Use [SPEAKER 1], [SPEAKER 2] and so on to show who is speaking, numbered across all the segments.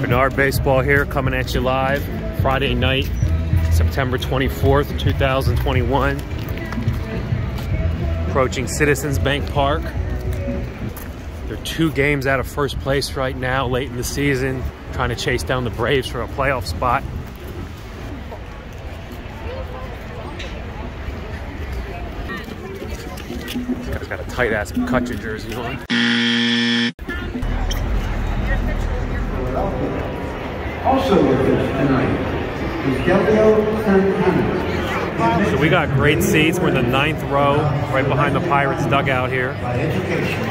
[SPEAKER 1] Bernard Baseball here, coming at you live Friday night, September 24th, 2021. Approaching Citizens Bank Park. They're 2 games out of first place right now, late in the season, trying to chase down the Braves for a playoff spot. This guy's got a tight-ass McCutcheon jersey on.
[SPEAKER 2] Also with us tonight is Delio Santana.
[SPEAKER 1] So we got great seats. We're in the 9th row, right behind the Pirates dugout here.
[SPEAKER 2] By education.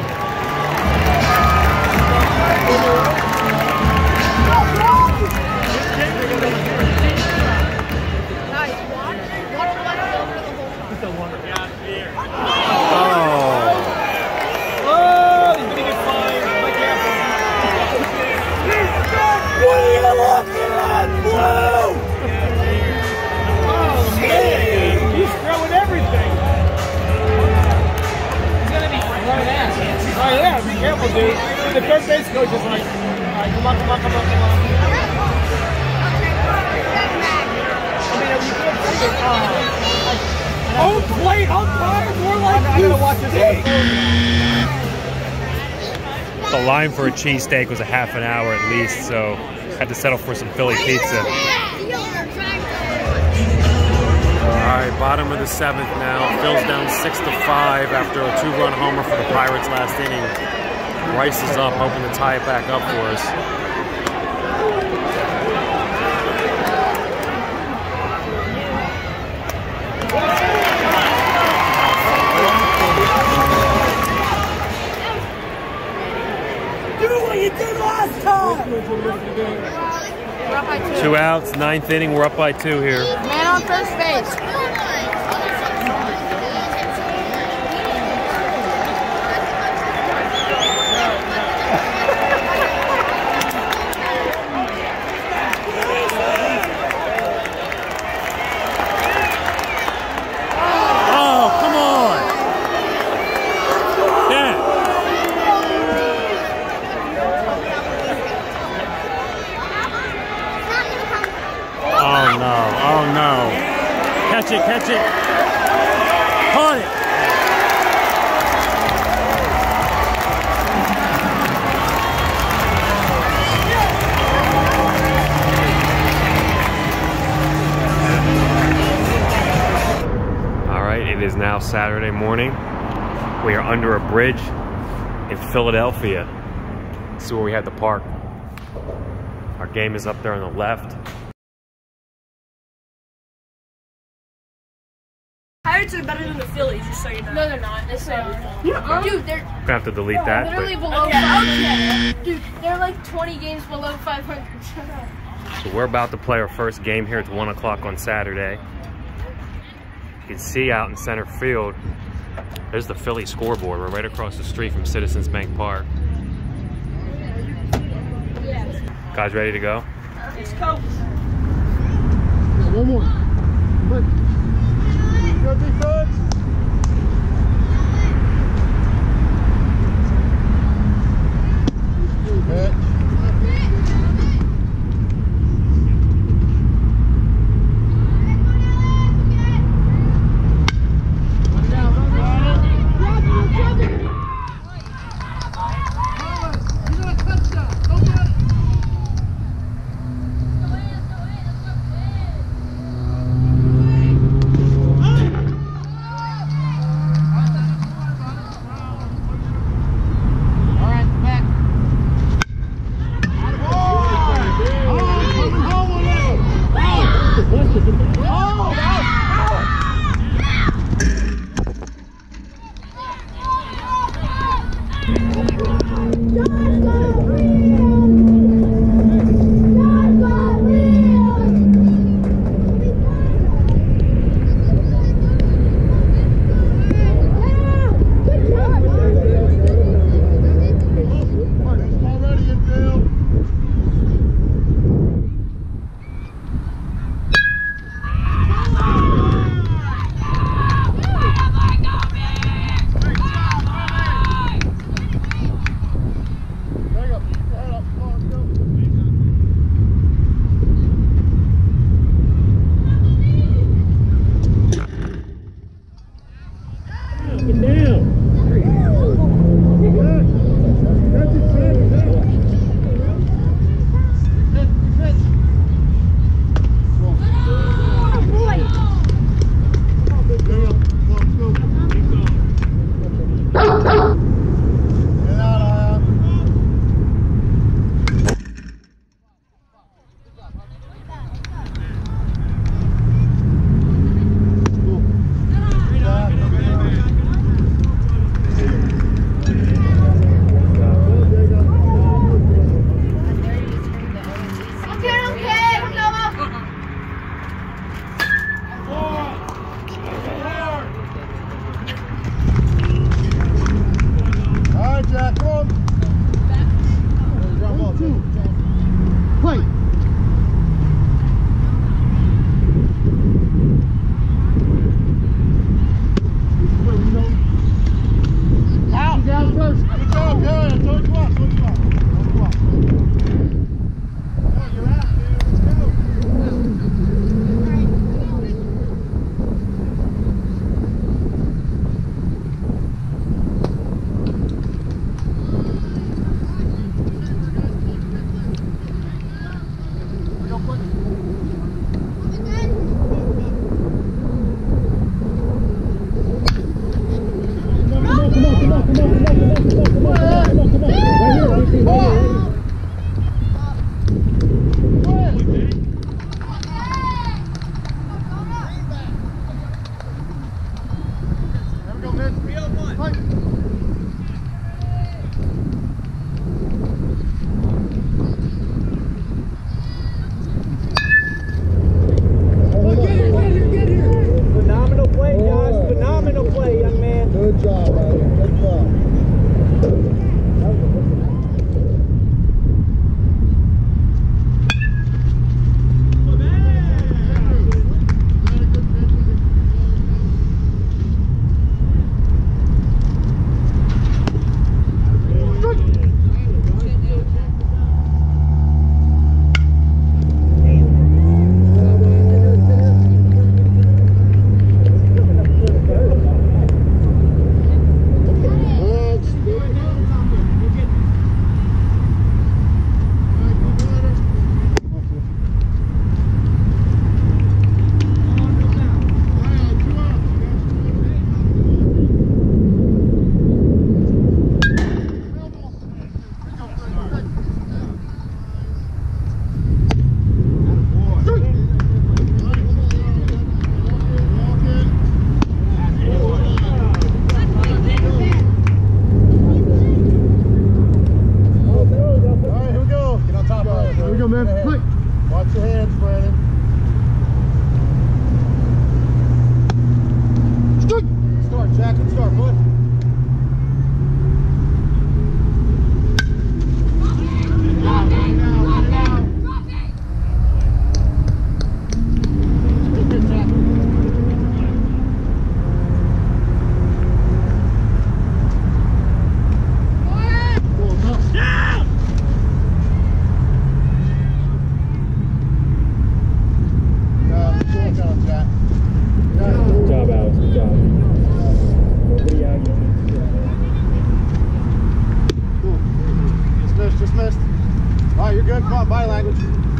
[SPEAKER 3] Careful, dude. The third base coach is like, all right, come on. I mean, you can't take it. Home plate, umpire, more like I gotta watch this game.
[SPEAKER 1] The line for a cheesesteak was a half an hour at least, so had to settle for some Philly pizza. Alright, bottom of the 7th now. Phil's down 6-5 after a 2-run homer for the Pirates last inning. Rice is up, hoping to tie it back up for us.
[SPEAKER 3] Do what you did last time!
[SPEAKER 1] 2 outs, 9th inning, we're up by 2 here.
[SPEAKER 4] Man on first base.
[SPEAKER 1] Catch it. Caught it. All right, it is now Saturday morning. We are under a bridge in Philadelphia. This is where we had the park. Our game is up there on the left.
[SPEAKER 5] Pirates are better than the Phillies, just so you know.
[SPEAKER 4] No, they're not. They say dude, they're
[SPEAKER 1] Gonna have to delete that.
[SPEAKER 4] literally below 500. Dude, they're like 20 games below 500.
[SPEAKER 1] So we're about to play our first game here. It's 1 o'clock on Saturday. You can see out in center field, there's the Philly scoreboard. We're right across the street from Citizens Bank Park. Guys ready to go?
[SPEAKER 5] Let's go.
[SPEAKER 3] One more. Good defense.
[SPEAKER 6] we go, man. Quick. Watch your hands, Brandon. Start, Jack. Let's start, bud. Dismissed. All right, you're good. Come on, body language.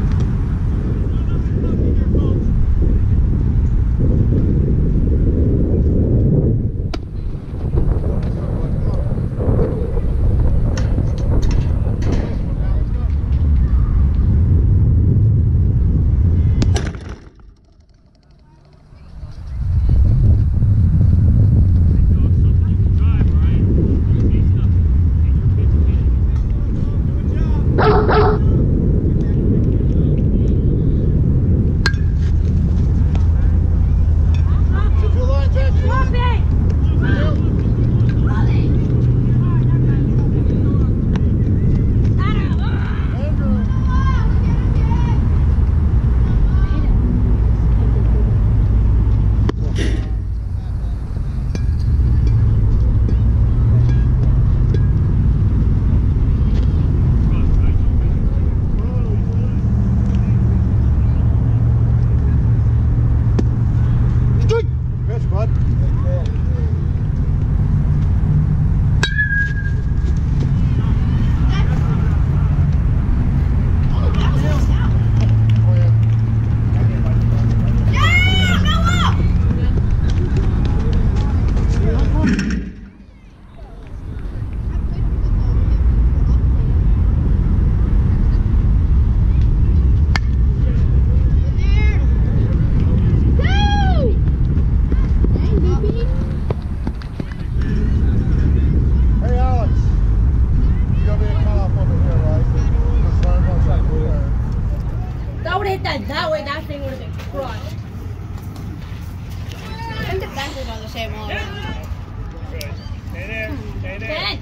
[SPEAKER 4] That way, that thing would have been crushed. I think the fences are the same all around.
[SPEAKER 3] Stay there. Stay there.
[SPEAKER 4] Ben!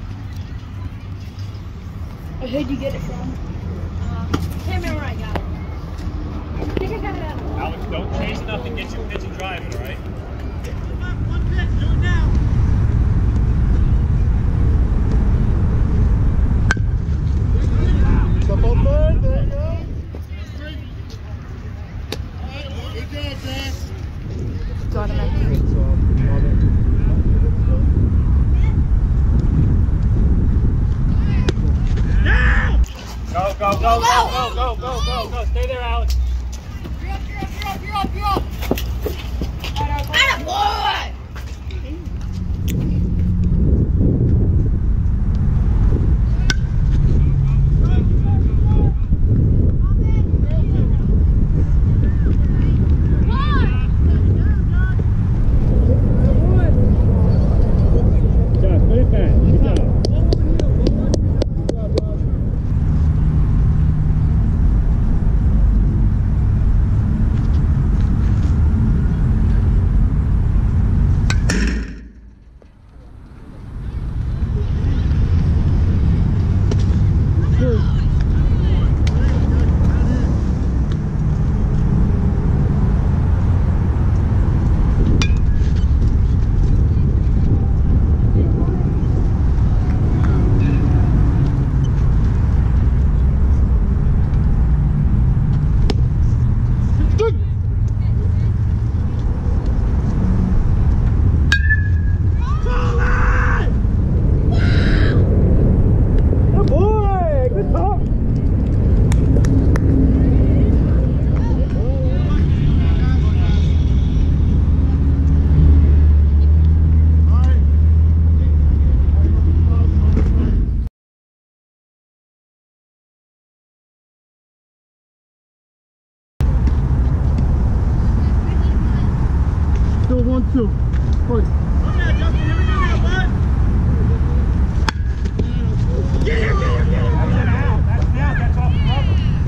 [SPEAKER 4] Where'd you get it from? Can't remember where I got it. I think I got it out of the
[SPEAKER 3] Alex, don't chase nothing. Get your pitch and drive it, all right?
[SPEAKER 5] One pitch, do it now.
[SPEAKER 6] Step on third, there you go.
[SPEAKER 4] Got him at
[SPEAKER 3] Go, go, go, go, go, go, go, go, go. Stay there, Alex.
[SPEAKER 4] You're up. Attaboy!
[SPEAKER 6] Still 1-2. Quick.
[SPEAKER 5] Okay, Justin, here we go now, bud. Get him.
[SPEAKER 3] That's out. That's off the rubber.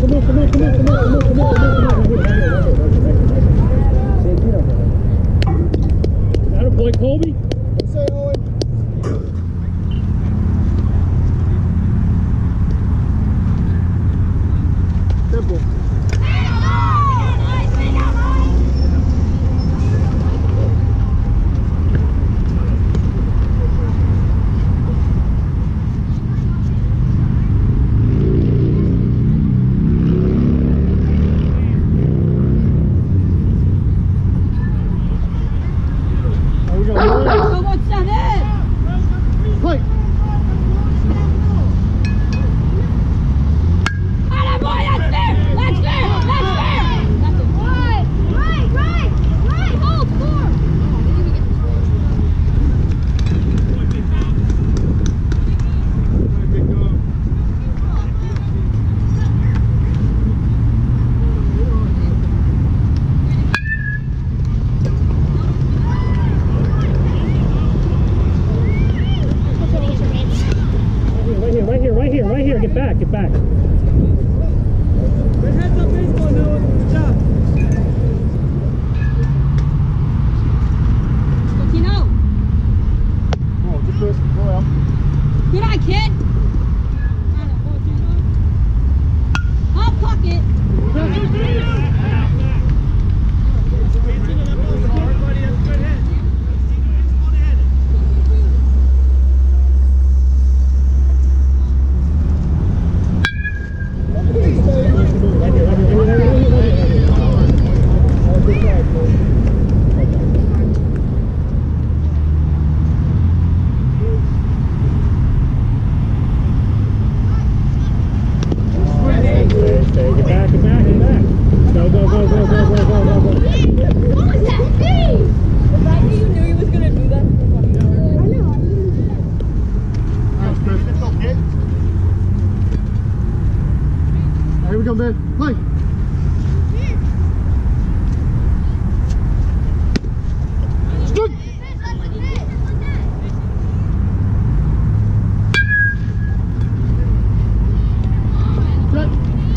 [SPEAKER 3] Attaboy, Colby.
[SPEAKER 6] Let's say Owen. Simple. Play.
[SPEAKER 3] Right here. Get back.
[SPEAKER 5] Good heads up baseball, Noah. Good job.
[SPEAKER 6] Oh, just this. Go out.
[SPEAKER 4] Good eye, kid. I'll puck it.
[SPEAKER 6] Here we go, man. Play. Stick. Set.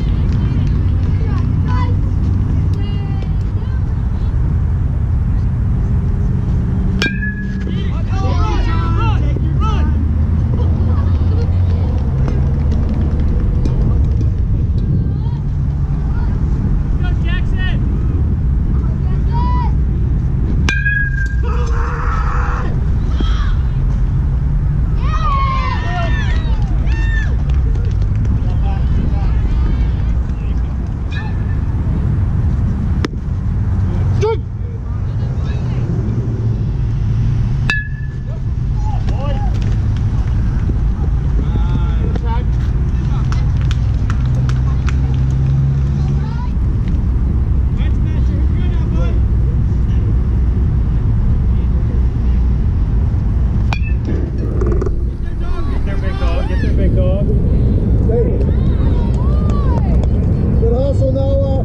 [SPEAKER 6] Good hustle, Noah.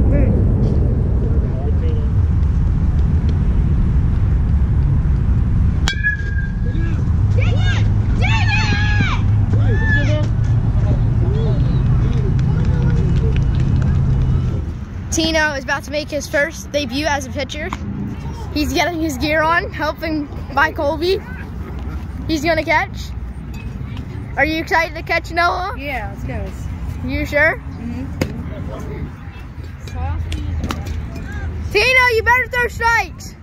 [SPEAKER 7] Tino is about to make his first debut as a pitcher. He's getting his gear on, helping by Colby. He's gonna catch. Are you excited to catch, Noah?
[SPEAKER 4] Yeah, let's go.
[SPEAKER 7] You sure? Tino, you better throw strikes.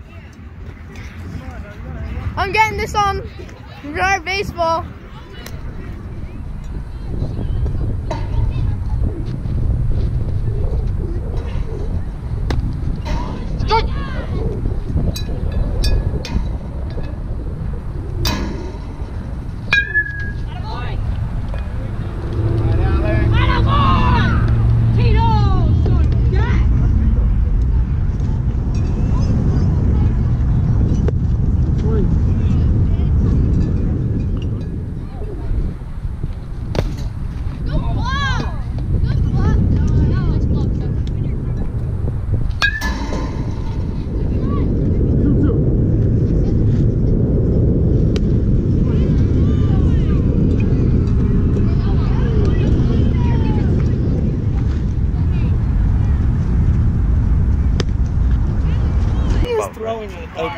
[SPEAKER 7] I'm getting this on Yard Baseball.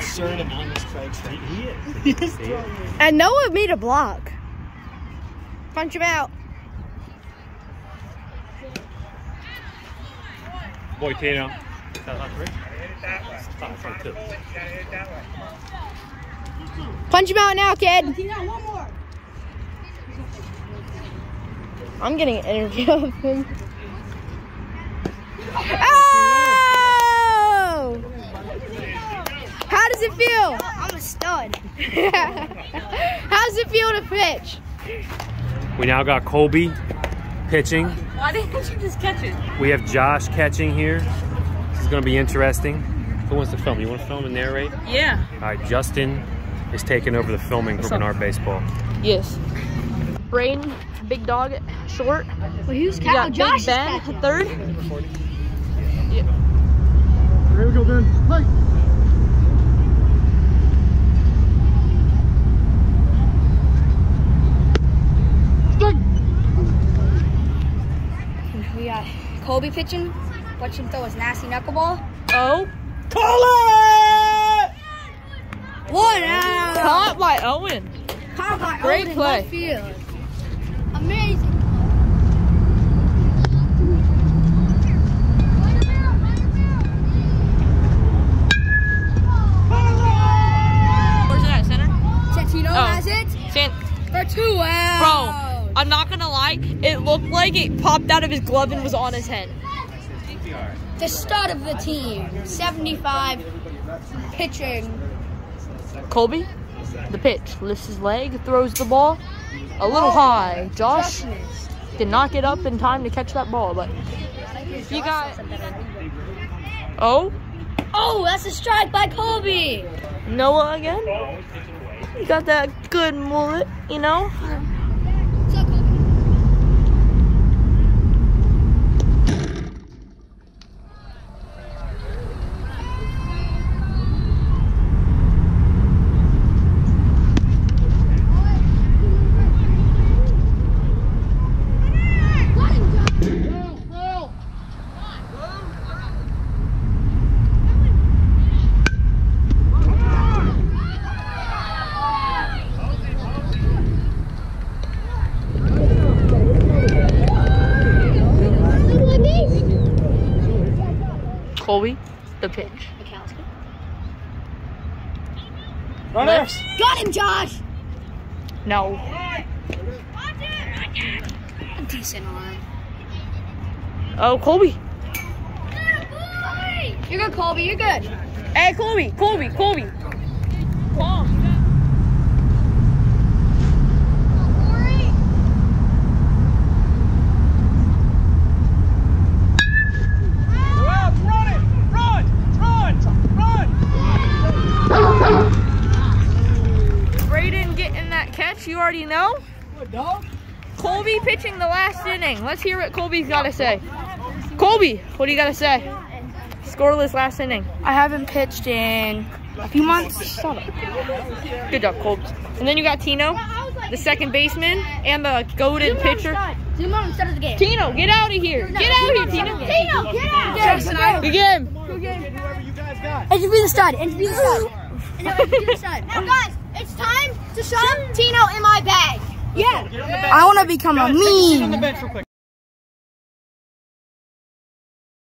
[SPEAKER 3] absurd amount of strikes.
[SPEAKER 1] He is.
[SPEAKER 7] And Noah made a block. Punch him out.
[SPEAKER 1] Boy, Tino.
[SPEAKER 7] Punch him out now, kid. I'm getting an interview of him. Oh! How does it feel?
[SPEAKER 4] I'm a stud.
[SPEAKER 7] How does it feel to pitch?
[SPEAKER 1] We now got Colby pitching.
[SPEAKER 3] Why didn't you just catch it?
[SPEAKER 1] We have Josh catching here. This is going to be interesting. Who wants to film? You want to film and narrate?
[SPEAKER 3] Yeah.
[SPEAKER 1] All right, Justin is taking over the filming for Bernard Baseball.
[SPEAKER 7] Yes. Braden, big dog at short.
[SPEAKER 4] Well, who's
[SPEAKER 7] You got
[SPEAKER 4] Josh
[SPEAKER 7] Big Ben at third.
[SPEAKER 6] Here we go, Ben. Play.
[SPEAKER 4] We got Colby pitching. Watch him throw his nasty knuckleball.
[SPEAKER 3] Oh.
[SPEAKER 4] One out.
[SPEAKER 3] Caught by Owen.
[SPEAKER 4] Caught by
[SPEAKER 3] Great
[SPEAKER 4] Owen in
[SPEAKER 3] play.
[SPEAKER 4] left field. Amazing.
[SPEAKER 3] Where's it at, center?
[SPEAKER 4] Santino
[SPEAKER 3] Oh.
[SPEAKER 4] has it for 2 outs.
[SPEAKER 3] Bro, I'm not gonna lie. It looked like it popped out of his glove and was on his head.
[SPEAKER 4] The start of the team. 75 pitching.
[SPEAKER 3] Colby, the pitch, lifts his leg, throws the ball a little high. Josh did not get up in time to catch that ball, but you got. Oh,
[SPEAKER 4] Oh, that's a strike by Colby.
[SPEAKER 3] Noah again. You got that good mullet, you know.
[SPEAKER 4] So Colby.
[SPEAKER 3] Colby, the pitch.
[SPEAKER 4] Runners. Got him, Josh.
[SPEAKER 3] No.
[SPEAKER 4] A decent arm.
[SPEAKER 3] Oh, Colby.
[SPEAKER 4] You're good, Colby. You're good.
[SPEAKER 3] Hey, Colby. Come on. Braden getting that catch, you already know. Colby pitching the last inning. Let's hear what Colby's got to say. Colby, what do you got to say? Scoreless last inning.
[SPEAKER 4] I haven't pitched in a few months.
[SPEAKER 3] Shut up. Good job, Colby. And then you got Tino, the second baseman, and the goated pitcher.
[SPEAKER 4] Zoom on instead of the game.
[SPEAKER 3] Tino, get out of here. Get out of here, Tino.
[SPEAKER 4] Tino, get out.
[SPEAKER 3] Good game.
[SPEAKER 4] Interview the stud. Interview the stud. Interview the stud. Now, guys, it's time to shove Tino in my bag. Yeah. I want to become a meme.